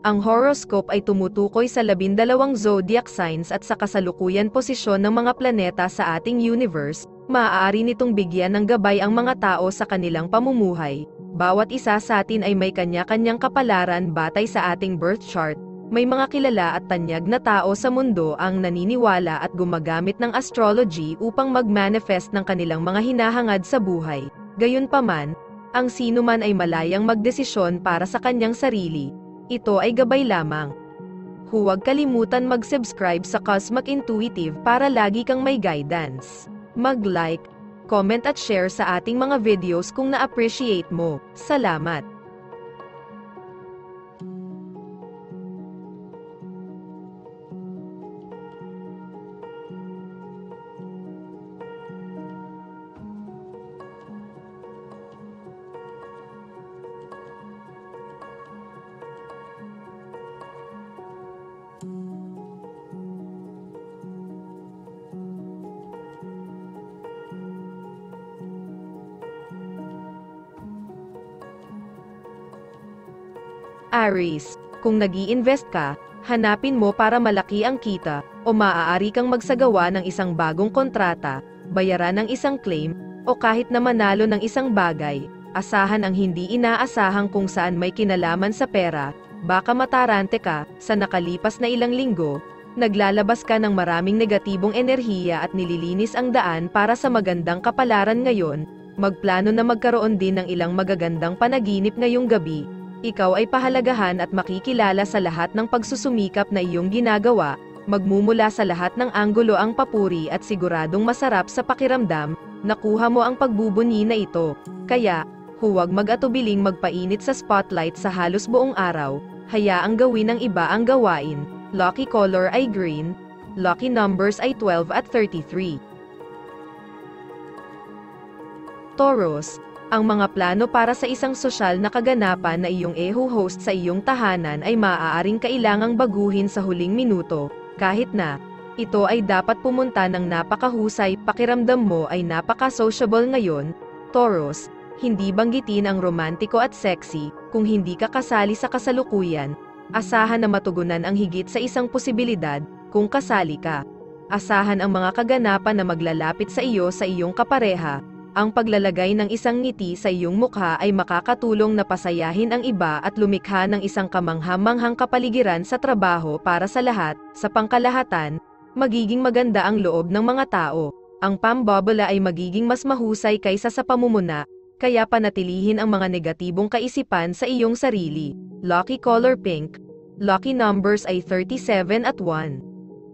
Ang horoscope ay tumutukoy sa 12 zodiac signs at sa kasalukuyan posisyon ng mga planeta sa ating universe. Maaari nitong bigyan ng gabay ang mga tao sa kanilang pamumuhay. Bawat isa sa atin ay may kanya-kanyang kapalaran batay sa ating birth chart. May mga kilala at tanyag na tao sa mundo ang naniniwala at gumagamit ng astrology upang mag-manifest ng kanilang mga hinahangad sa buhay. Gayunpaman, ang sino man ay malayang magdesisyon para sa kanyang sarili. Ito ay gabay lamang. Huwag kalimutan mag-subscribe sa Cosmic Intuitive para lagi kang may guidance. Mag-like, comment at share sa ating mga videos kung na-appreciate mo. Salamat! Aries, kung nag-i-invest ka, hanapin mo para malaki ang kita, o maaari kang magsagawa ng isang bagong kontrata, bayaran ng isang claim, o kahit na manalo ng isang bagay. Asahan ang hindi inaasahang kung saan may kinalaman sa pera. Baka matarante ka. Sa nakalipas na ilang linggo, naglalabas ka ng maraming negatibong enerhiya at nililinis ang daan para sa magandang kapalaran ngayon. Magplano na magkaroon din ng ilang magagandang panaginip ngayong gabi. Ikaw ay pahalagahan at makikilala sa lahat ng pagsusumikap na iyong ginagawa. Magmumula sa lahat ng anggulo ang papuri at siguradong masarap sa pakiramdam. Nakuha mo ang pagbubunyi na ito. Kaya, huwag mag-atubiling magpainit sa spotlight sa halos buong araw. Hayaang gawin ng iba ang gawain. Lucky color ay green. Lucky numbers ay 12 at 33. Taurus, ang mga plano para sa isang sosyal na kaganapan na iyong host sa iyong tahanan ay maaaring kailangang baguhin sa huling minuto, kahit na ito ay dapat pumunta ng napakahusay. Pakiramdam mo ay napaka-sociable ngayon, Taurus. Hindi banggitin ang romantiko at sexy, kung hindi ka kasali sa kasalukuyan. Asahan na matugunan ang higit sa isang posibilidad, kung kasali ka. Asahan ang mga kaganapan na maglalapit sa iyo sa iyong kapareha. Ang paglalagay ng isang ngiti sa iyong mukha ay makakatulong na pasayahin ang iba at lumikha ng isang kamangha-manghang kapaligiran sa trabaho para sa lahat. Sa pangkalahatan, magiging maganda ang loob ng mga tao. Ang pambobola ay magiging mas mahusay kaysa sa pamumuna, kaya panatilihin ang mga negatibong kaisipan sa iyong sarili. Lucky color pink. Lucky numbers ay 37 at 1.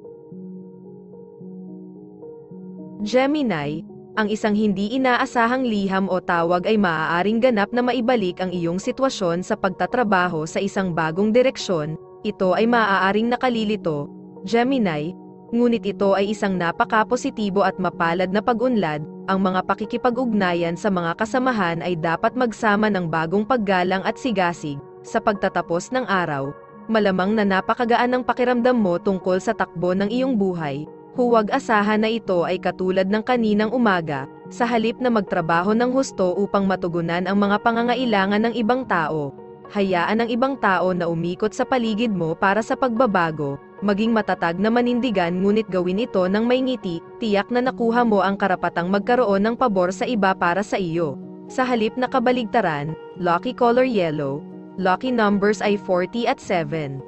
Gemini, ang isang hindi inaasahang liham o tawag ay maaaring ganap na maibalik ang iyong sitwasyon sa pagtatrabaho sa isang bagong direksyon. Ito ay maaaring nakalilito, Gemini, ngunit ito ay isang napaka-positibo at mapalad na pag-unlad. Ang mga pakikipag-ugnayan sa mga kasamahan ay dapat magsama ng bagong paggalang at sigasig. Sa pagtatapos ng araw, malamang na napakagaan ng pakiramdam mo tungkol sa takbo ng iyong buhay. Huwag asahan na ito ay katulad ng kaninang umaga, sa halip na magtrabaho ng husto upang matugunan ang mga pangangailangan ng ibang tao. Hayaan ang ibang tao na umikot sa paligid mo para sa pagbabago. Maging matatag na manindigan ngunit gawin ito ng may ngiti. Tiyak na nakuha mo ang karapatang magkaroon ng pabor sa iba para sa iyo. Sa halip na kabaligtaran, lucky color yellow. Lucky numbers ay 40 at 7.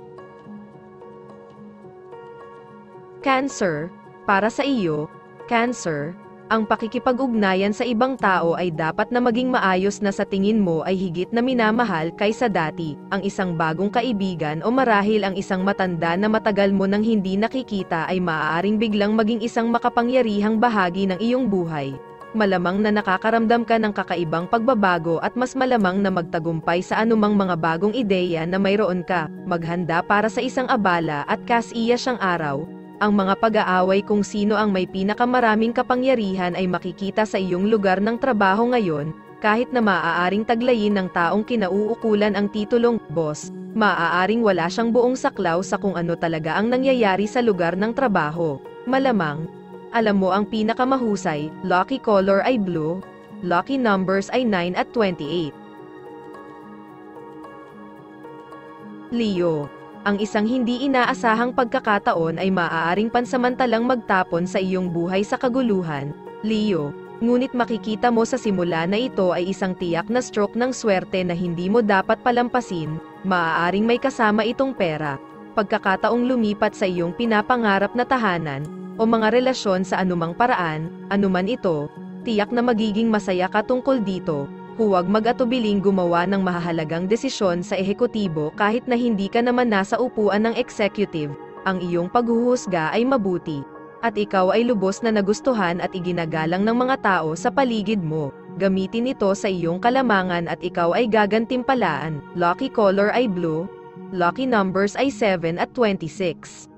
Cancer, para sa iyo, Cancer, ang pakikipag-ugnayan sa ibang tao ay dapat na maging maayos na sa tingin mo ay higit na minamahal kaysa dati. Ang isang bagong kaibigan o marahil ang isang matanda na matagal mo nang hindi nakikita ay maaaring biglang maging isang makapangyarihang bahagi ng iyong buhay. Malamang na nakakaramdam ka ng kakaibang pagbabago at mas malamang na magtagumpay sa anumang mga bagong ideya na mayroon ka. Maghanda para sa isang abala at kasiya siyang araw. Ang mga pag-aaway kung sino ang may pinakamaraming kapangyarihan ay makikita sa iyong lugar ng trabaho ngayon, kahit na maaaring taglayin ng taong kinauukulan ang titulong boss, maaaring wala siyang buong saklaw sa kung ano talaga ang nangyayari sa lugar ng trabaho. Malamang, alam mo ang pinakamahusay, lucky color ay blue, lucky numbers ay 9 at 28. Leo, ang isang hindi inaasahang pagkakataon ay maaaring pansamantalang magtapon sa iyong buhay sa kaguluhan, Leo, ngunit makikita mo sa simula na ito ay isang tiyak na stroke ng swerte na hindi mo dapat palampasin, maaaring may kasama itong pera, pagkakataong lumipat sa iyong pinapangarap na tahanan, o mga relasyon sa anumang paraan, anuman ito, tiyak na magiging masaya ka tungkol dito. Huwag mag-atubiling gumawa ng mahahalagang desisyon sa ehekutibo kahit na hindi ka naman nasa upuan ng executive, ang iyong paghuhusga ay mabuti. At ikaw ay lubos na nagustuhan at iginagalang ng mga tao sa paligid mo. Gamitin ito sa iyong kalamangan at ikaw ay gagantimpalaan. Lucky color ay blue. Lucky numbers ay 7 at 26.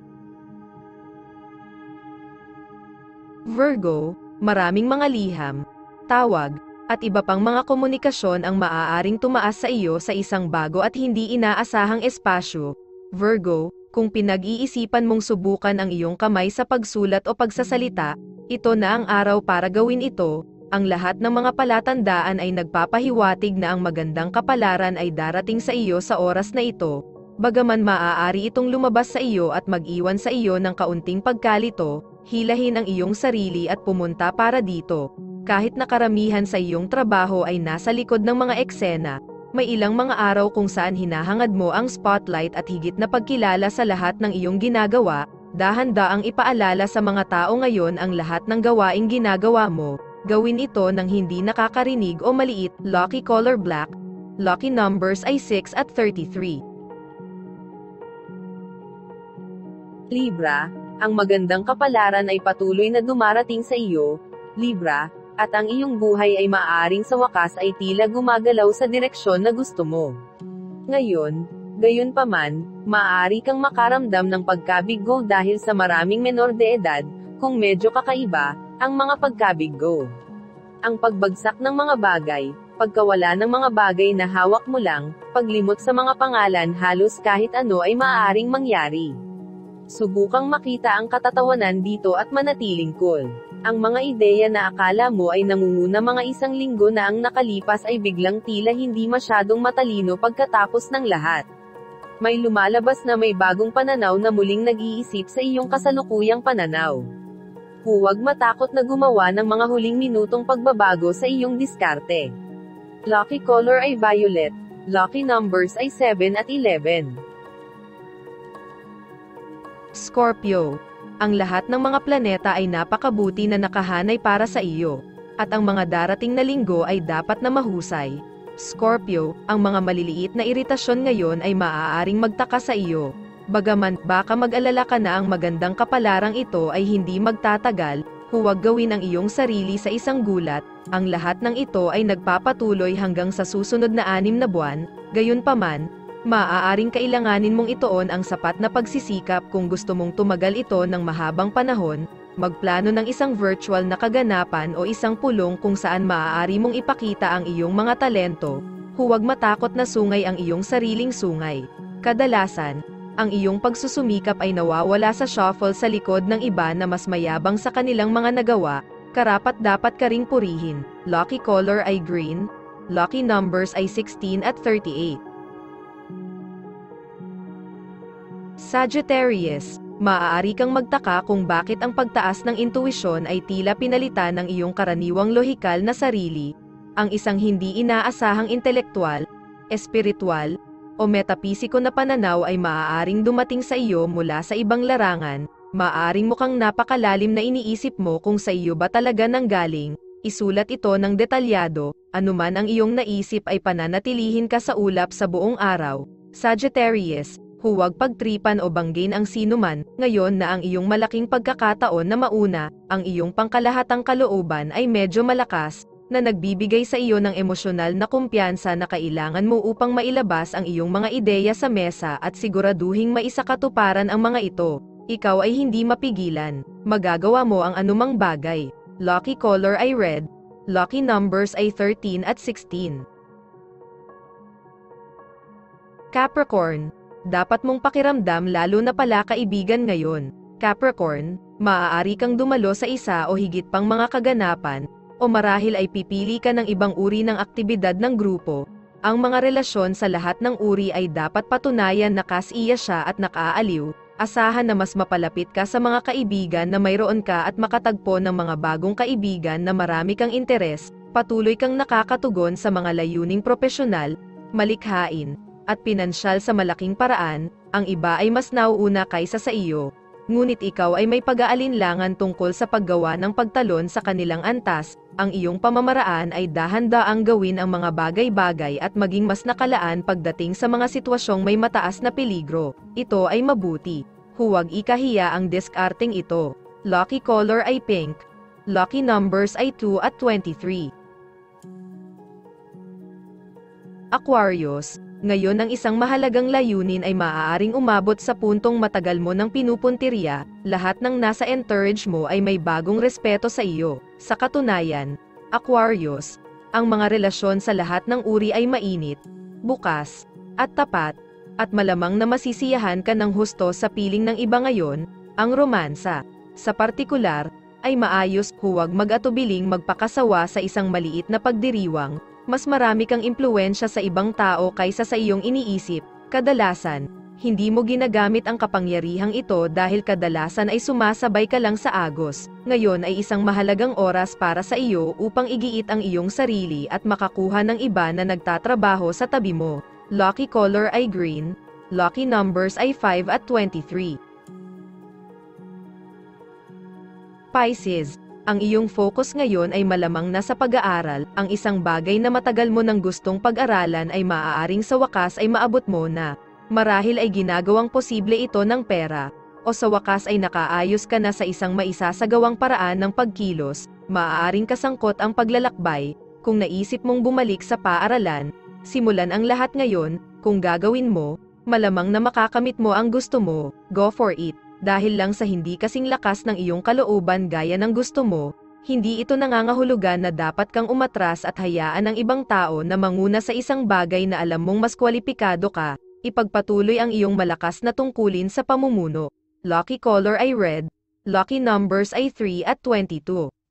Virgo, maraming mga liham, tawag, at iba pang mga komunikasyon ang maaaring tumaas sa iyo sa isang bago at hindi inaasahang espasyo. Virgo, kung pinag-iisipan mong subukan ang iyong kamay sa pagsulat o pagsasalita, ito na ang araw para gawin ito. Ang lahat ng mga palatandaan ay nagpapahiwatig na ang magandang kapalaran ay darating sa iyo sa oras na ito. Bagaman maaari itong lumabas sa iyo at mag-iwan sa iyo ng kaunting pagkalito, hilahin ang iyong sarili at pumunta para dito. Kahit na karamihan sa iyong trabaho ay nasa likod ng mga eksena, may ilang mga araw kung saan hinahangad mo ang spotlight at higit na pagkilala sa lahat ng iyong ginagawa, dahan-daang ipaalala sa mga tao ngayon ang lahat ng gawaing ginagawa mo, gawin ito ng hindi nakakarinig o maliit. Lucky color black, lucky numbers ay 6 at 33. Libra, ang magandang kapalaran ay patuloy na dumarating sa iyo, Libra, at ang iyong buhay ay maaaring sa wakas ay tila gumagalaw sa direksyon na gusto mo. Ngayon, gayunpaman, maaari kang makaramdam ng pagkabiggo dahil sa maraming menor de edad, kung medyo kakaiba, ang mga pagkabiggo. Ang pagbagsak ng mga bagay, pagkawala ng mga bagay na hawak mo lang, paglimot sa mga pangalan halos kahit ano ay maaaring mangyari. Subukang makita ang katatawanan dito at manatiling cool. Ang mga ideya na akala mo ay nangunguna mga isang linggo na ang nakalipas ay biglang tila hindi masyadong matalino pagkatapos ng lahat. May lumalabas na may bagong pananaw na muling nag-iisip sa iyong kasalukuyang pananaw. Huwag matakot na gumawa ng mga huling minutong pagbabago sa iyong diskarte. Lucky color ay violet. Lucky numbers ay 7 at 11. Scorpio, ang lahat ng mga planeta ay napakabuti na nakahanay para sa iyo, at ang mga darating na linggo ay dapat na mahusay. Scorpio, ang mga maliliit na iritasyon ngayon ay maaaring magtaka sa iyo. Bagaman baka mag-alala ka na ang magandang kapalarang ito ay hindi magtatagal, huwag gawin ang iyong sarili sa isang gulat. Ang lahat ng ito ay nagpapatuloy hanggang sa susunod na 6 na buwan, gayunpaman, maaaring kailanganin mong ituon ang sapat na pagsisikap kung gusto mong tumagal ito ng mahabang panahon, magplano ng isang virtual na kaganapan o isang pulong kung saan maaari mong ipakita ang iyong mga talento, huwag matakot na sungay ang iyong sariling sungay. Kadalasan, ang iyong pagsusumikap ay nawawala sa shuffle sa likod ng iba na mas mayabang sa kanilang mga nagawa, karapat-dapat ka ring purihin. Lucky color ay green, lucky numbers ay 16 at 38. Sagittarius, maaari kang magtaka kung bakit ang pagtaas ng intuisyon ay tila pinalitan ng iyong karaniwang lohikal na sarili. Ang isang hindi inaasahang intelektual, espiritual, o metapisiko na pananaw ay maaaring dumating sa iyo mula sa ibang larangan. Maaaring mukhang napakalalim na iniisip mo kung sa iyo ba talaga nanggaling. Isulat ito ng detalyado, anuman ang iyong naisip ay pananatilihin ka sa ulap sa buong araw. Sagittarius, huwag pagtripan o banggin ang sinuman, ngayon na ang iyong malaking pagkakataon na mauna, ang iyong pangkalahatang kalooban ay medyo malakas, na nagbibigay sa iyo ng emosyonal na kumpiyansa na kailangan mo upang mailabas ang iyong mga ideya sa mesa at siguraduhing maisakatuparan ang mga ito. Ikaw ay hindi mapigilan, magagawa mo ang anumang bagay. Lucky color ay red, lucky numbers ay 13 at 16. Capricorn, dapat mong pakiramdam lalo na pala kaibigan ngayon. Capricorn, maaari kang dumalo sa isa o higit pang mga kaganapan, o marahil ay pipili ka ng ibang uri ng aktibidad ng grupo. Ang mga relasyon sa lahat ng uri ay dapat patunayan na kasiya siya at nakaaliw. Asahan na mas mapalapit ka sa mga kaibigan na mayroon ka at makatagpo ng mga bagong kaibigan na marami kang interes, patuloy kang nakakatugon sa mga layuning propesyonal, malikhain, at pinansyal sa malaking paraan, ang iba ay mas nauuna kaysa sa iyo. Ngunit ikaw ay may pag-aalinlangan tungkol sa paggawa ng pagtalon sa kanilang antas, ang iyong pamamaraan ay dahan-daang gawin ang mga bagay-bagay at maging mas nakalaan pagdating sa mga sitwasyong may mataas na peligro. Ito ay mabuti. Huwag ikahiya ang diskarting ito. Lucky color ay pink. Lucky numbers ay 2 at 23. Aquarius, ngayon ang isang mahalagang layunin ay maaaring umabot sa puntong matagal mo ng pinupuntirya, lahat ng nasa entourage mo ay may bagong respeto sa iyo. Sa katunayan, Aquarius, ang mga relasyon sa lahat ng uri ay mainit, bukas, at tapat, at malamang na masisiyahan ka ng husto sa piling ng iba ngayon, ang romansa. Sa partikular, ay maayos, huwag mag-atubiling magpakasawa sa isang maliit na pagdiriwang. Mas marami kang impluwensya sa ibang tao kaysa sa iyong iniisip. Kadalasan, hindi mo ginagamit ang kapangyarihang ito dahil kadalasan ay sumasabay ka lang sa agos. Ngayon ay isang mahalagang oras para sa iyo upang igiit ang iyong sarili at makakuha ng iba na nagtatrabaho sa tabi mo. Lucky color ay green. Lucky numbers ay 5 at 23. Pisces, ang iyong focus ngayon ay malamang nasa pag-aaral, ang isang bagay na matagal mo nang gustong pag-aralan ay maaaring sa wakas ay maabot mo na. Marahil ay ginagawang posible ito ng pera, o sa wakas ay nakaayos ka na sa isang maisasagawang paraan ng pagkilos, maaaring kasangkot ang paglalakbay, kung naisip mong bumalik sa paaralan, simulan ang lahat ngayon, kung gagawin mo, malamang na makakamit mo ang gusto mo, go for it. Dahil lang sa hindi kasing lakas ng iyong kalooban gaya ng gusto mo, hindi ito nangangahulugan na dapat kang umatras at hayaan ang ibang tao na manguna sa isang bagay na alam mong mas kwalipikado ka, ipagpatuloy ang iyong malakas na tungkulin sa pamumuno. Lucky color ay red, lucky numbers ay 3 at 22.